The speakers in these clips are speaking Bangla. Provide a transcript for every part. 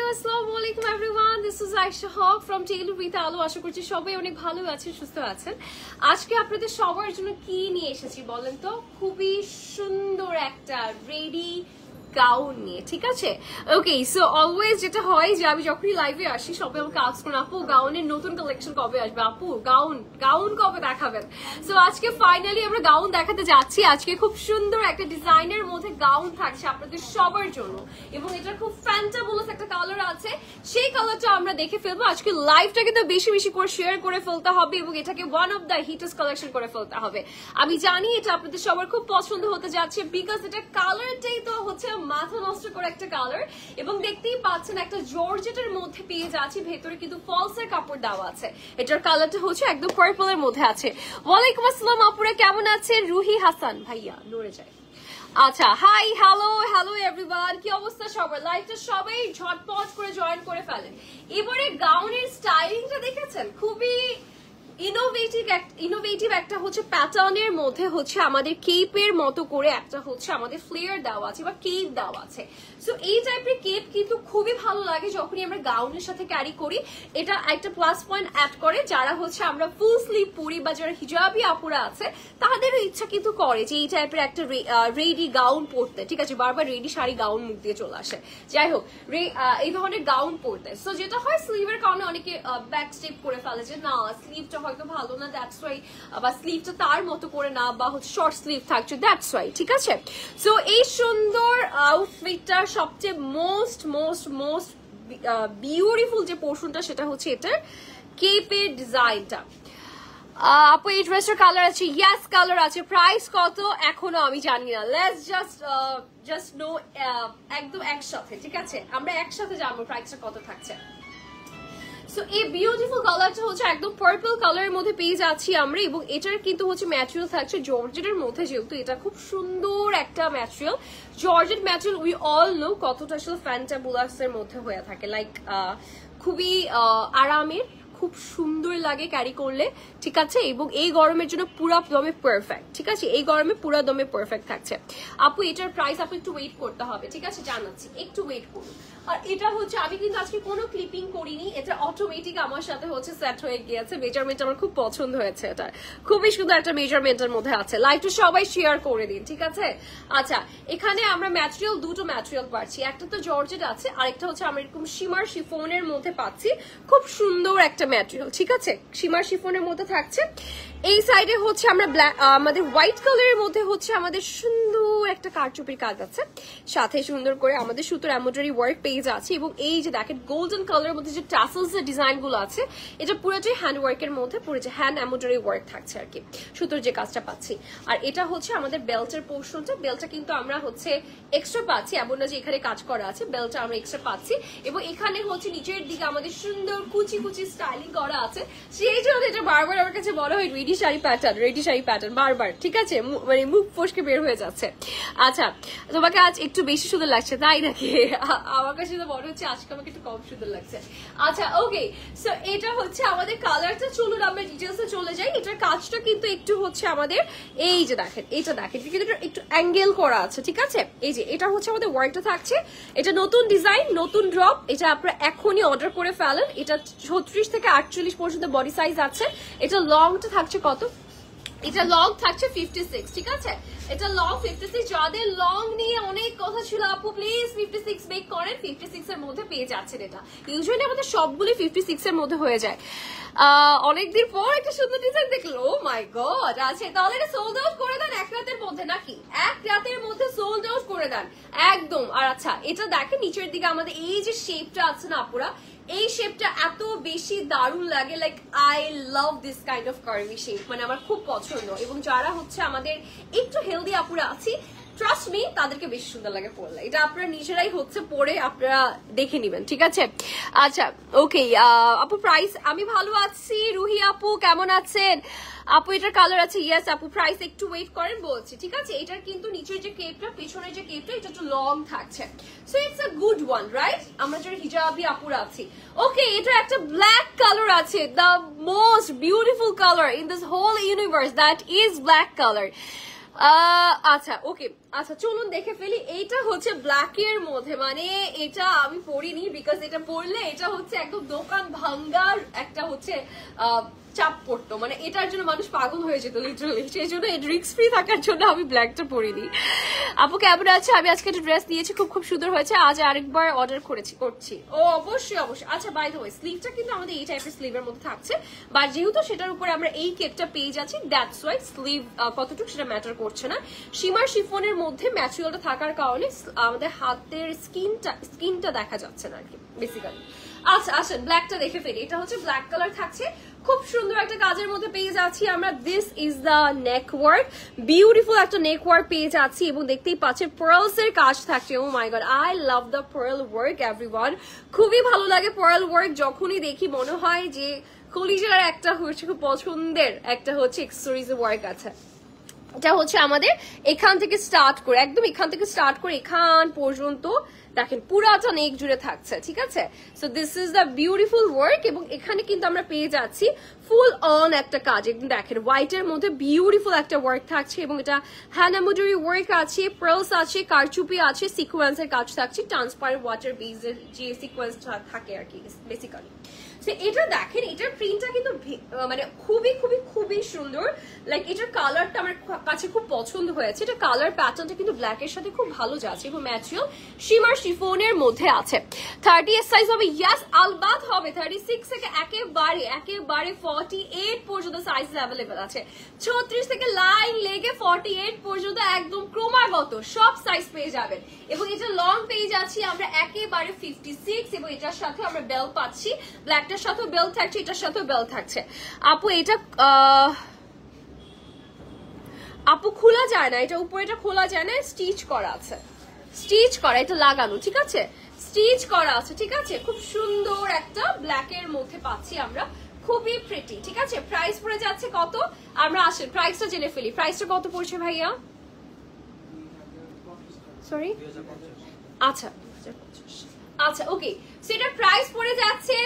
আসসালামু আলাইকুম everyone, this is Ayesha Haque from Tailor with Alo. আশা করছি সবাই অনেক ভালো আছেন, সুস্থ আছেন। আজকে আপনাদের সবার জন্য কি নিয়ে এসেছি বলেন তো? খুবই সুন্দর একটা রেডি গাউন নিয়ে, ঠিক আছে? ওকে, সো অলওয়েজ যেটা হয় যে আমি যখনই লাইভে আসি সবাই আমাকে আস্ক করেন, আপু গাউনের নতুন কালেকশন কবে আসবে, আপু গাউন কবে দেখাবেন। সো আজকে ফাইনালি আমরা গাউন দেখাতে যাচ্ছি। আজকে খুব সুন্দর একটা ডিজাইনের মধ্যে গাউন থাকছে আপনাদের সবার জন্য, এবং এটা খুব ফ্যান্টাবুলাস একটা কালার আছে, সেই কালারটা আমরা দেখে ফেলবো। আজকে লাইভটা কিন্তু বেশি বেশি করে শেয়ার করে ফেলতে হবে এবং এটাকে one of the hottest collection করে ফেলতে হবে। আমি জানি এটা আপনাদের সবার খুব পছন্দ হতে যাচ্ছে, বিকজ এটা কালারটাই তো হচ্ছে মাথা নষ্ট করে একটা কালার, এবং দেখতেই পাচ্ছেন একটা জর্জেটের মধ্যে পেয়ে যাচ্ছি, ভেতরে কিন্তু ফলসের কাপড় দেওয়া আছে। এটার কালারটা হচ্ছে একদম পার্পলের মধ্যে আছে। ওয়ালাইকুম আসসালাম আপুরা, কেমন আছেন? রুহি হাসান ভাইয়া নড়ে যায়। আচ্ছা, হাই, হ্যালো এভরিওয়ান, কি অবস্থা সবার? লাইভটা সবাই ঝটপট করে জয়েন করে ফেলেন। এবারে গাউনের স্টাইলিংটা দেখেছেন, খুবই ইনোভেটিভ একটা হচ্ছে প্যাটার্নের মধ্যে হচ্ছে আমাদের কেপের মতো করে একটা হচ্ছে আমাদের ফ্লেয়ার দেওয়া আছে বা কেপ দেওয়া আছে। সো এই টাইপের কেপ কিন্তু খুবই ভালো লাগে যখনই আমরা গাউনের সাথে ক্যারি করি। এটা একটা প্লাস পয়েন্ট অ্যাড করে যারা হচ্ছে আমরা ফুল স্লিভ পরি বা যারা হিজাবি আপুরা আছে তাদেরও ইচ্ছা কিন্তু করে যে এই টাইপের একটা রেডি গাউন পরতে, ঠিক আছে? বারবার রেডি শাড়ি গাউন মুখ দিয়ে চলে আসে, যাই হোক এই ধরনের গাউন পরতে। সো যেটা হয় স্লিভের কারণে অনেকে ব্যাক স্টেপ করে ফেলে যে না স্লিভটা হয়তো ভালো না, দ্যাটস ওয়াই, বা স্লিভটা তার মতো করে না, বা হচ্ছে শর্ট স্লিভ থাকছে, দ্যাটস ওয়াই, ঠিক আছে? সো এই সুন্দর আউটফিটটার সবচেয়ে মোস্ট বিউটিফুল যে পোর্শনটা সেটা হচ্ছে এটার কেপের ডিজাইনটা। আপু এই ড্রেসের কালার আছে? ইয়েস কালার আছে। প্রাইস কত এখনো আমি জানি না, লেটস জাস্ট নো একদম একসাথে, ঠিক আছে? আমরা একসাথে জানবো প্রাইসটা কত থাকছে। সো এই বিউটিফুল কালারটা হচ্ছে একদম পার্পল কালারের মধ্যে পেয়ে যাচ্ছি আমরা, এবং এটার কিন্তু হচ্ছে ম্যাটেরিয়াল থাকছে জর্জেটের মধ্যে, যেহেতু এটা খুব সুন্দর একটা material. Georgette material we all know কতটা আসলে ফ্যান্টাবুলাস এর মধ্যে হয়ে থাকে, লাইক খুবই আরামের, খুব সুন্দর লাগে ক্যারি করলে, ঠিক আছে? এবং এই গরমের জন্য পুরা দমে পারফেক্ট, ঠিক আছে? এই গরমে পুরা দমে পারফেক্ট থাকছে। আপু এটার প্রাইস আপু একটু ওয়েট করতে হবে, ঠিক আছে? জানাচ্ছি, একটু ওয়েট করুন। আর এটা হচ্ছে আমি কিন্তু আজকে কোনো ক্লিপিং করিনি, এটা অটোমেটিক আমার সাথে হচ্ছে সেট হয়ে গিয়েছে। মেজারমেন্ট আমার খুব পছন্দ হয়েছে, এটা খুবই সুন্দর একটা মেজারমেন্টের মধ্যে আছে। লাইভটা সবাই শেয়ার করে দিন, ঠিক আছে? আচ্ছা, এখানে আমরা দুটো ম্যাটেরিয়াল পাচ্ছি, একটা তো জর্জেট আছে, আরেকটা হচ্ছে আমরা এরকম শিমার শিফনের মধ্যে পাচ্ছি, খুব সুন্দর একটা ম্যাটেরিয়াল, ঠিক আছে? শিমার শিফনের মধ্যে থাকছে। এই সাইডে হচ্ছে আমরা আমাদের হোয়াইট কালারের মধ্যে হচ্ছে আমাদের সুন্দর একটা কারচুপির কাজ আছে, সাথে সুন্দর করে আমাদের সুতোর এমব্রয়ডারি ওয়ার্ক পেজ আছে, এবং এই যে দেখেন গোল্ডেন কালারের মধ্যে যে টাসেলস এর ডিজাইন গুলো আছে, এটা পুরোটাই হ্যান্ড ওয়ার্কের মধ্যে, পুরো যে হ্যান্ড এমব্রয়ডারি ওয়ার্ক থাকছে আর কি, সুতোর যে কাজটা পাচ্ছি। আর এটা হচ্ছে আমাদের বেল্টের পোর্শনটা, বেল্টটা কিন্তু আমরা হচ্ছে এক্সট্রা পাচ্ছি, এমন না যে এখানে কাজ করা আছে, বেল্টটা আমরা এক্সট্রা পাচ্ছি। এবং এখানে হচ্ছে নিচের দিকে আমাদের সুন্দর কুচি স্টাইলিং করা আছে, সেই জন্য এটা বারবার আমার কাছে বলা হয় রেডি শাড়ি প্যাটার্ন বারবার, ঠিক আছে? মানে মুখ ফসকে বের হয়ে যাচ্ছে। আচ্ছা, তোমাকে আজ একটু বেশি সুন্দর লাগছে তাই নাকি? আমার কাছে তো মনে হচ্ছে আজকে আমাকে একটু কম সুন্দর লাগছে। আচ্ছা, ওকে, সো এটা হচ্ছে আমাদের কালারটা। চলুন আমরা ডিটেলসে চলে যাই। এটার কাজটা কিন্তু একটু হচ্ছে আমাদের এই যে দেখেন, এটা দেখেন কিন্তু একটু অ্যাঙ্গেল করা আছে, ঠিক আছে? এই যে এটা হচ্ছে আমাদের ওয়ার্কটা থাকছে, এটা নতুন ডিজাইন, নতুন ড্রপ, এটা আপনারা এখনই অর্ডার করে ফেলেন। এটা 36 থেকে 48 পর্যন্ত বডি সাইজ আছে। এটা লংটা থাকছে কত? এটা লং থাকছে 56, ঠিক আছে? এটা লং 56। যাদের লং নিয়ে অনেক কথা ছিল আপু প্লিজ 56 মেক করেন, 56 এর মধ্যে পেয়ে যাচ্ছেন। এটা ইউজুয়ালি আমাদের সবগুলি 56 এর মধ্যে হয়ে যায়। অনেকদিন পর একটা সুন্দর ডিজাইন দেখলো, ও মাই গড। আচ্ছা, তাহলে এটা সোল্ড আউট করে দেন এক রাতের মধ্যে, নাকি এক রাতের মধ্যে সোল্ড আউট করে দেন একদম। আর আচ্ছা, এটা দেখেন নিচের দিকে আমাদের এই যে শেপটা আছে না আপুরা, এই শেপটা এত বেশি দারুণ লাগে, like I love this kind of curvy shape, মানে আমার খুব পছন্দ। এবং যারা হচ্ছে আমাদের একটু হেলদি আপুরা আছি, ট্রাস্ট মি, তাদেরকে বেশি সুন্দর লাগে পরলে। এটা আপনারা নিজেরাই হচ্ছে পরে আপনারা দেখে নিবেন, ঠিক আছে? আচ্ছা, ওকে আপু প্রাইস? আমি ভালো আছি। রুহি আপু কেমন আছেন? আপু এটার কালার আছে? ইয়েস আপু। প্রাইস একটু ওয়েট করেন বলছি, ঠিক আছে? এটার কিন্তু নিচের যে কেপটা, পেছনের যে কেপটা, এটা একটু লং থাকছে। So it's a good one, right? আমরা যারা হিজাবি আপুরা আছি। ওকে, এটা একটা ব্ল্যাক কালার আছে, the most beautiful colour in this whole universe, that is black colour. আচ্ছা, ওকে, আচ্ছা চলুন দেখে ফেলি। এইটা হচ্ছে ব্ল্যাক এর মধ্যে, মানে এটা আমি পরিনি বিকজ এটা পরলে এটা হচ্ছে একদম দোকান ভাঙ্গার একটা হচ্ছে চাপ পড়তো, মানে এটার জন্য মানুষ পাগল হয়ে যেত লিটারালি, সেই জন্য রিস্ক ফ্রি থাকার জন্য আমি ব্ল্যাকটা পরিনি। আপু কেমন আছে? আমি আজকে একটা ড্রেস দিয়েছি, খুব খুব সুন্দর হয়েছে, আজ আরেকবার অর্ডার করছি। ও অবশ্যই অবশ্যই। আচ্ছা বাই দ্য ওয়ে স্লিভটা কিন্তু আমাদের এই টাইপের স্লিভের মধ্যে থাকছে, বাট যেহেতু সেটার উপরে আমরা এই কেপটা পেয়ে যাচ্ছি দ্যাটস ওয়াই স্লিভ কতটুকু সেটা ম্যাটার করছে না। সীমার শিফনের মধ্যে ম্যাটেরিয়ালটা থাকার কারণে আমাদের হাতের স্কিনটা দেখা যাচ্ছে না আর কি বেসিক্যালি। আচ্ছা আসেন ব্ল্যাকটা দেখে ফেলি। এটা হচ্ছে ব্ল্যাক কালার থাকছে, খুব সুন্দর একটা কাজের মধ্যে পেয়ে যাচ্ছি আমরা। This is the neck work, beautiful একটা নেক ওয়ার্ক পেয়ে যাচ্ছি এবং দেখতেই পাচ্ছেন পার্লস এর কাজ থাকছে। Oh my god, I love the pearl work everyone. খুবই ভালো লাগে পার্ল ওয়ার্ক, যখনই দেখি মনে হয় যে কলিজার একটা হচ্ছে খুব পছন্দের একটা হচ্ছে এক্সেসরিজ ওয়ার্ক আছে। এটা হচ্ছে আমাদের এখান থেকে স্টার্ট করে একদম এখান থেকে স্টার্ট করে এখান পর্যন্ত দেখেন পুরাটা নেক জুড়ে থাকছে, ঠিক আছে। So this is the beautiful work এবং এখানে কিন্তু আমরা পেয়ে যাচ্ছি ফুল অন একটা কাজ। একদম দেখেন হোয়াইটের মধ্যে বিউটিফুল একটা ওয়ার্ক থাকছে এবং এটা হ্যান্ড এমব্রয়ডারি ওয়ার্ক আছে, পার্লস আছে, কারচুপি আছে, সিকোয়েন্সের কাজ থাকছে, ট্রান্সপারেন্ট ওয়াটার বেসের যে সিকোয়েন্স থাকে আর কি বেসিক্যালি। এটা দেখেন এটার প্রিন্টটা কিন্তু মানে খুবই খুবই খুবই সুন্দর, লাইক এটার কালারটা আমার কাছে খুব পছন্দ হয়েছে। এটা কালার প্যাটার্নটা কিন্তু ব্ল্যাক এর সাথে খুব ভালো যাচ্ছে এবং ম্যাটেরিয়াল শিমার শিফনের মধ্যে আছে। 30 সাইজ হবে, ইয়াস আলবাত হবে। 36 থেকে একেবারে 48 পর্যন্ত সাইজ অ্যাভেলেবেল আছে। 36 থেকে লাইন লেগে 48 পর্যন্ত একদম ক্রমাগত সব সাইজ পেয়ে যাবেন এবং এটা লং পেয়ে যাচ্ছি আমরা একেবারে 56 এবং এটার সাথে আমরা বেল্ট পাচ্ছি, ব্ল্যাকটার সাথেও বেল্ট থাকছে, এটার সাথেও বেল্ট থাকছে। আপু এটা আপু খোলা যায় না, এটা উপরে এটা খোলা যায় না, স্টিচ করা আছে, স্টিচ করা, এটা লাগানো, ঠিক আছে, স্টিচ করা আছে, ঠিক আছে। খুব সুন্দর একটা ব্ল্যাক এর মধ্যে পাচ্ছি আমরা, খুবই প্রিটি, ঠিক আছে। প্রাইস পড়ে যাচ্ছে কত, আমরা আসেন প্রাইসটা জেনে ফেলি। প্রাইসটা কত পড়ছে ভাইয়া? সরি আচ্ছা আচ্ছা ওকে, সেটার প্রাইস পড়ে যাচ্ছে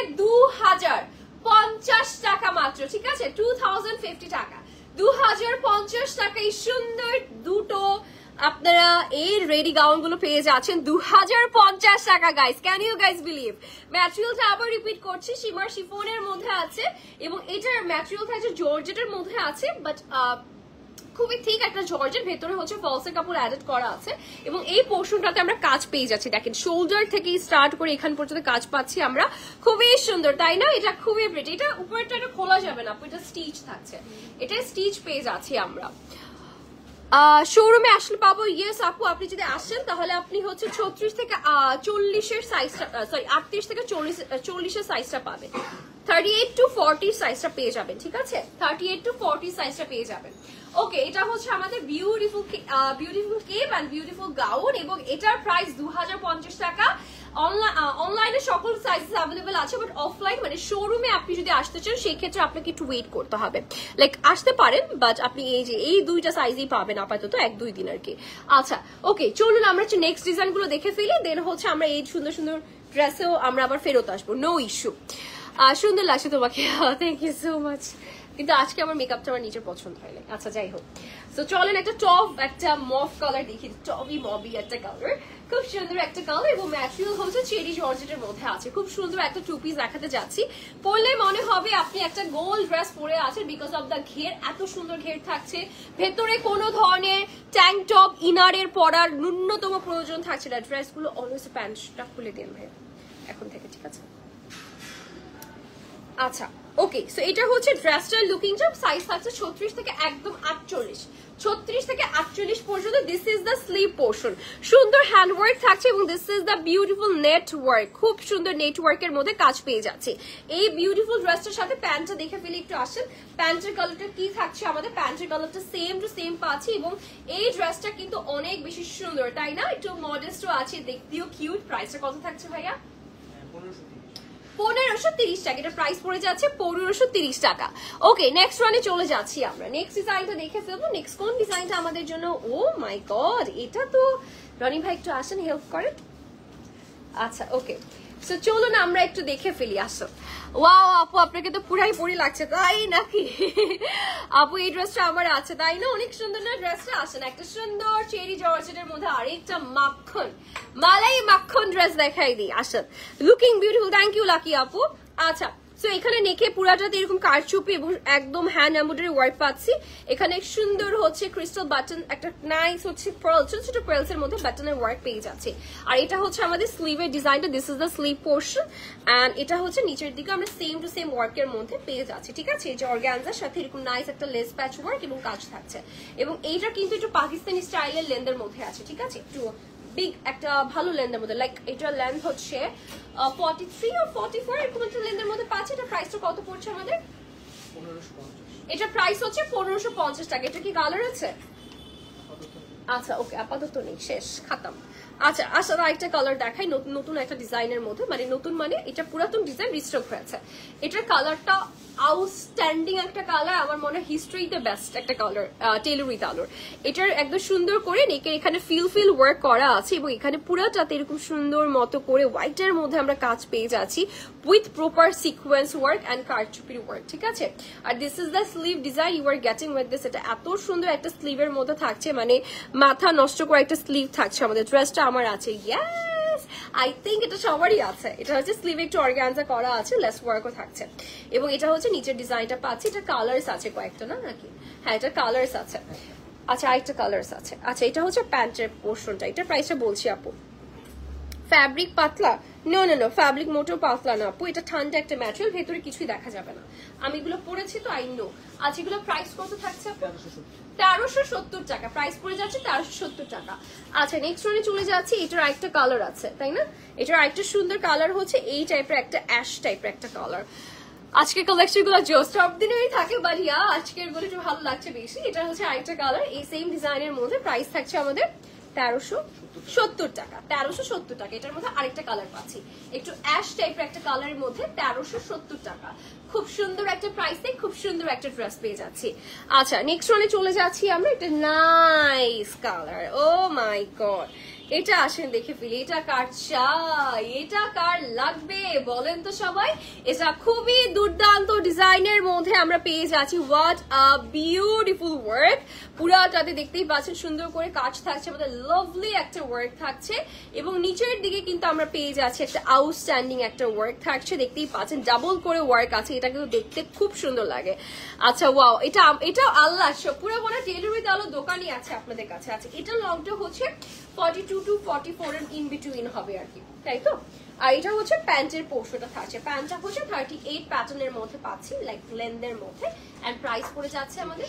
2050 টাকা মাত্র, ঠিক আছে, 2050 টাকা, 2050 টাকায় সুন্দর দুটো আপনারা এই রেডি গাউন গুলো পেয়ে যাচ্ছেন 2050 টাকা guys. Can you guys believe? ম্যাটেরিয়ালটা আবার রিপিট করছি, শিমার শিফনের মধ্যে আছে এবং এটার ম্যাটেরিয়াল থাকছে জর্জেটের মধ্যে আছে, বাট খুবই ঠিক একটা জর্জের ভেতরে হচ্ছে ফলসের কাপড় অ্যাডেড করা আছে এবং এই পোর্শনটাতে আমরা কাজ পেয়ে যাচ্ছি। দেখেন শোল্ডার থেকে স্টার্ট করে এখান পর্যন্ত কাজ পাচ্ছি আমরা, খুবই সুন্দর তাই না? এটা খুবই প্রিটি। এটা উপরটা এটা খোলা যাবে না, এটা স্টিচ থাকছে, এটা স্টিচ পেয়ে যাচ্ছি আমরা। শোরুমে আসলে পাবো, ইয়েস আপু আপনি যদি আসেন তাহলে আপনি হচ্ছে 36 থেকে 40 সাইজটা, সরি 38 থেকে 40 সাইজটা পাবেন, 38 to 40 সাইজটা পেয়ে যাবেন, ঠিক আছে, 38 to 40 সাইজটা পেয়ে যাবেন। ওকে, এটা হচ্ছে আমাদের beautiful cape and beautiful gown এবং এটার প্রাইস 2050 টাকা। অনলাইনে সকল সাইজেস অ্যাভেলেবেল আছে, বাট অফলাইন মানে শোরুমে আপনি যদি আসতে চান সেই ক্ষেত্রে আপনাকে একটু ওয়েট করতে হবে, লাইক আসতে পারেন বাট আপনি এই দুইটা সাইজই পাবেন আপাতত 1-2 দিন আর কি। আচ্ছা ওকে, চলুন আমরা নেক্সট ডিজাইন গুলো দেখে ফেলি, দেন হচ্ছে আমরা এই সুন্দর সুন্দর ড্রেসেও আমরা আবার ফেরত আসবো, নো ইস্যু। সুন্দর লাগছে তোমাকে, থ্যাংক ইউ সো মাচ, কিন্তু আজকে আমার মেকআপটা আমার নিজের পছন্দ হয় না। আচ্ছা যাই হোক, তো চলেন একটা টপ একটা মফ কালার দেখি, টপি মবি একটা কালার, খুব সুন্দর একটা কালার এবং ম্যাটেরিয়াল হচ্ছে চেরি জর্জেটের মধ্যে আছে। খুব সুন্দর একটা টু পিস দেখাতে যাচ্ছি, পরলে মনে হবে আপনি একটা গোল্ড ড্রেস পরে আছেন বিকজ অফ দ্য ঘের, এত সুন্দর ঘের থাকছে, ভেতরে কোনো ধরনের ট্যাঙ্ক টপ ইনারের পরার ন্যূনতম প্রয়োজন থাকছে না। ড্রেসগুলো অলওয়েজ প্যান্টটা খুলে দেন ভাই এখন থেকে, ঠিক আছে। আচ্ছা ওকে, সো এটা হচ্ছে ড্রেসটার লুকিংটা, সাইজ থাকছে 36 থেকে একদম 48, 36 থেকে 48 পর্যন্ত। This is the sleeve portion, সুন্দর হ্যান্ড ওয়ার্ক থাকছে এবং this is the beautiful net work, খুব সুন্দর নেট ওয়ার্কের মধ্যে কাজ পেয়ে যাচ্ছে। এই বিউটিফুল ড্রেসটার সাথে প্যান্টটা দেখে ফেলে একটু আসেন, প্যান্টের কালারটা কি থাকছে আমাদের, প্যান্টের কালারটা সেম টু সেম পাচ্ছি এবং এই ড্রেসটা কিন্তু অনেক বেশি সুন্দর তাই না, একটু মডেস্টও আছে, দেখতেও কিউট। প্রাইসটা কত থাকছে ভাইয়া? 1530 টাকা, এটা প্রাইস পড়ে যাচ্ছে 1530 টাকা। ওকে, নেক্সট রানে চলে যাচ্ছি আমরা, নেক্সট ডিজাইনটা দেখে ফেলবো। নেক্সট কোন ডিজাইনটা আমাদের জন্য? ও মাই গড, এটা তো রনি ভাই একটু আসেন, হেল্প করেন। আচ্ছা ওকে, সো চলো না আমরা একটু দেখে ফেলি। আসো। ওয়াও আপু আপনাকে তো পুরাই পরি লাগছে তাই নাকি? আপু এই ড্রেসটা আমার আছে তাই না? অনেক সুন্দর না ড্রেসটা? আসেন একটা সুন্দর চেরি জর্জেটের মধ্যে আরেকটা মাখন মালাই মাখন ড্রেস দেখাই দিই। আসেন looking beautiful, thank you Lucky আপু। আচ্ছা সো এখানে নেকে পুরাটাতে এরকম কারচুপি এবং একদম হ্যান্ড এমব্রয়ডারি ওয়ার্ক পাচ্ছি। এখানে সুন্দর হচ্ছে ক্রিস্টাল বাটন, একটা নাইস হচ্ছে পার্ল, ছোট ছোট পার্লস এর মধ্যে বাটনের ওয়ার্ক পেয়ে যাচ্ছে। আর এটা হচ্ছে আমাদের স্লিভের ডিজাইনটা, this is the sleeve portion and এটা হচ্ছে নিচের দিকে আমরা সেম টু সেম ওয়ার্কের মধ্যে পেয়ে যাচ্ছি। ঠিক আছে, এই যে অর্গানজার সাথে এরকম নাইস একটা লেস প্যাচ ওয়ার্ক এবং কাজ থাকছে। এবং এইটা কিন্তু একটু পাকিস্তানি স্টাইলের লেন্থের মধ্যে আছে। ঠিক আছে, একটু বিগ একটা ভালো লেন্থের মধ্যে, লাইক এটা লেন্থ হচ্ছে 43 or 44 এরকম একটা লেন্থের মধ্যে পাচ্ছে। এটা প্রাইসটা কত পড়ছে আমাদের? 1550। এটা প্রাইস হচ্ছে 1550 টাকা। এটা কি কালার আছে? আচ্ছা ওকে, আপাতত নেই, শেষ খাতাম। আচ্ছা আসলে আরেকটা কালার দেখাই, নতুন নতুন একটা ডিজাইনের মধ্যে, মানে নতুন মানে এটা পুরাতন ডিজাইন রিস্টক হয়েছে। এটার কালারটা আউটস্ট্যান্ডিং একটা কালার, আমার মনে হয় হিস্ট্রিতে বেস্ট একটা কালার, টেলরি কালার। এটার একদম সুন্দর করে নেকের এখানে ফিল ওয়ার্ক করা আছে এবং এখানে পুরাটাতে এরকম সুন্দর মতো করে হোয়াইটের মধ্যে আমরা কাজ পেয়ে যাচ্ছি with proper sequence work and কারচুপির ওয়ার্ক। ঠিক আছে, আর this is the sleeve design you are getting with this. এটা এত সুন্দর একটা স্লিভের মধ্যে থাকছে, মানে মাথা নষ্ট করে একটা স্লিভ থাকছে। আমাদের ড্রেসটা আমার আছে, ইয়েস আই থিঙ্ক এটা সবারই আছে। এটা হচ্ছে স্লিভে একটু অর্গানজা করা আছে, লেস ওয়ার্কও থাকছে এবং এটা হচ্ছে নিচের ডিজাইনটা পাচ্ছি। এটা কালার্স আছে কয়েকটা না নাকি? হ্যাঁ এটা কালার্স আছে। আচ্ছা আরেকটা কালার্স আছে। আচ্ছা এটা হচ্ছে প্যান্টের পোর্শনটা, এটার প্রাইসটা বলছি আপু। ফ্যাব্রিক পাতলা? নো নো নো, ফ্যাব্রিক মোটেও পাতলা না আপু, এটা ঠান্ডা একটা ম্যাটেরিয়াল, ভেতরে কিছুই দেখা যাবে না। আমি এগুলো পরেছি তো আই নো। আচ্ছা এগুলো প্রাইস কত থাকছে? 1370 টাকা প্রাইস পড়ে যাচ্ছে, 1370 টাকা। আচ্ছা নেক্সট ওয়ানে চলে যাচ্ছি। এটার আরেকটা কালার আছে তাই না? এটার আরেকটা সুন্দর কালার হচ্ছে এই টাইপের একটা অ্যাশ টাইপের একটা কালার। আজকের কালেকশন গুলো সব দিনেই থাকে, বাট ইয়া আজকের গুলো একটু ভালো লাগছে বেশি। এটা হচ্ছে আরেকটা কালার এই সেম ডিজাইনের মধ্যে, প্রাইস থাকছে আমাদের 1370 টাকা। 1370 টাকা। এটার মধ্যে আরেকটা কালার পাচ্ছি, একটু অ্যাশ টাইপের একটা কালারের মধ্যে, 1370 টাকা। খুব সুন্দর একটা প্রাইসে খুব সুন্দর একটা ড্রেস পেয়ে যাচ্ছি। আচ্ছা নেক্সট ওয়ানে চলে যাচ্ছি আমরা। এটা nice colour, oh my god, এটা আসেন দেখে ফেলি। এটা কার চাই, এটা কার লাগবে বলেন তো সবাই। এটা খুবই দুর্দান্ত ডিজাইনের মধ্যে আমরা পেয়ে যাচ্ছি। হোয়াট আ বিউটিফুল ওয়ার্ক, পুরাটাতে দেখতেই পাচ্ছেন সুন্দর করে কাজ থাকছে, আমাদের লাভলি একটা ওয়ার্ক থাকছে এবং নিচের দিকে কিন্তু আমরা পেয়ে যাচ্ছি একটা আউটস্ট্যান্ডিং একটা ওয়ার্ক থাকছে, দেখতেই পাচ্ছেন ডাবল করে ওয়ার্ক আছে। এটা কিন্তু দেখতে খুব সুন্দর লাগে। আচ্ছা ওয়াও, এটা আল্লাহ পুরো মনে টেলরি তাহলে দোকানই আছে আপনাদের কাছে। আছে এটা লংটা হচ্ছে 42 to 44 এর ইন বিটুইন হবে আর কি, তাই তো? আর এটা হচ্ছে প্যান্টের পোর্শনটা থাকছে, প্যান্টটা হচ্ছে 38 প্যাটার্নের মধ্যে পাচ্ছি, লাইক লেন্থের মধ্যে। এন্ড প্রাইস পড়ে যাচ্ছে আমাদের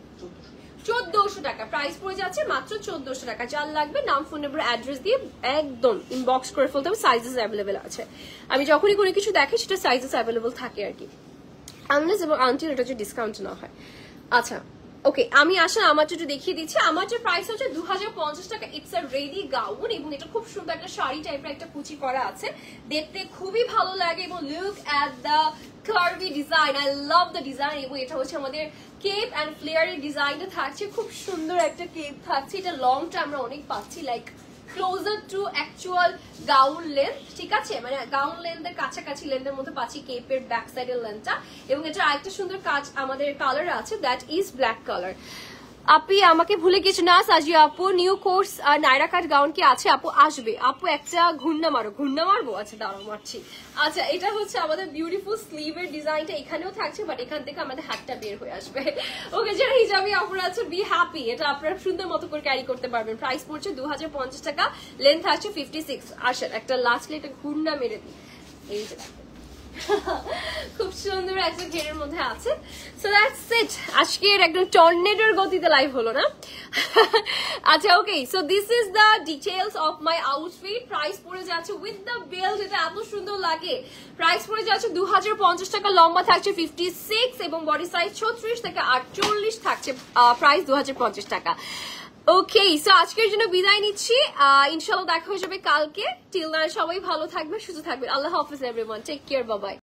1400 টাকা। প্রাইস পড়ে যাচ্ছে মাত্র 1400 টাকা। যার লাগবে নাম, ফোন নাম্বার, অ্যাড্রেস দিয়ে একদম ইনবক্স করে ফেলতে হবে। সাইজেস অ্যাভেলেবেল আছে, আমি যখনই কোনো কিছু দেখি সেটা সাইজেস অ্যাভেলেবেল থাকে আর কি, আনলেস এবং আনটিল এটা যে ডিসকাউন্ট না হয়। আচ্ছা ওকে, আমি আসলে আমার একটু দেখিয়ে দিচ্ছি। আমার যে প্রাইস হচ্ছে 2050 টাকা। ইটস আ রেডি গাউন এবং এটা খুব সুন্দর একটা শাড়ি টাইপের একটা কুচি করা আছে, দেখতে খুবই ভালো লাগে এবং look at the curvy design, I love the design. এবং এটা হচ্ছে আমাদের কেপ এন্ড ফ্লেয়ারের ডিজাইনটা থাকছে, খুব সুন্দর একটা কেপ থাকছে। এটা লংটা আমরা অনেক পাচ্ছি, like closer to actual gown length. ঠিক আছে, মানে গাউন লেন্থের কাছাকাছি লেন্থের মধ্যে পাচ্ছি কেপের ব্যাক সাইডের লেন্থটা। এবং এটা আরেকটা সুন্দর কাজ আমাদের কালার আছে, দ্যাট ইজ ব্ল্যাক কালার। আপনি আমাকে ভুলে গেছো না সাজিয়া আপু, new course Naira cut gown কি আছে আপু? আসবে আপু, একটা ঘূর্ণা মারবো। আচ্ছা দাঁড়াও মারছি। আচ্ছা এটা হচ্ছে আমাদের বিউটিফুল স্লিভের ডিজাইনটা, এখানেও থাকছে বাট এখান থেকে আমাদের হাতটা বের হয়ে আসবে। ওকে, যারা হিজাবি আপুরা আছে বি হ্যাপি, এটা আপনারা সুন্দর মতো করে ক্যারি করতে পারবেন। প্রাইস পড়ছে 2050 টাকা, লেন্থ আছে 56। আসেন একটা লাস্টলি একটা ঘূর্ণা মেরে দিই, এই যে খুব সুন্দর একটা ঘেরের মধ্যে আছে। সো দ্যাটস ইট, আজকের একদম টর্নেডোর গতিতে লাইভ হলো না? আচ্ছা okay, so this is the details of my outfit. Price পড়ে যাচ্ছে উইথ দ্য বেল্ট, যেটা এত সুন্দর লাগে। প্রাইস পড়ে যাচ্ছে 2050 টাকা, লম্বা থাকছে 56 এবং বডি সাইজ 36 থেকে 48 থাকছে। প্রাইস 2050 টাকা। ওকে, সো আজকের জন্য বিদায় নিচ্ছি, ইনশাআল্লাহ দেখা হয়ে যাবে কালকে। টিল দেন সবাই ভালো থাকবে, সুস্থ থাকবেন। আল্লাহ হাফেজ everyone, take care, bye by.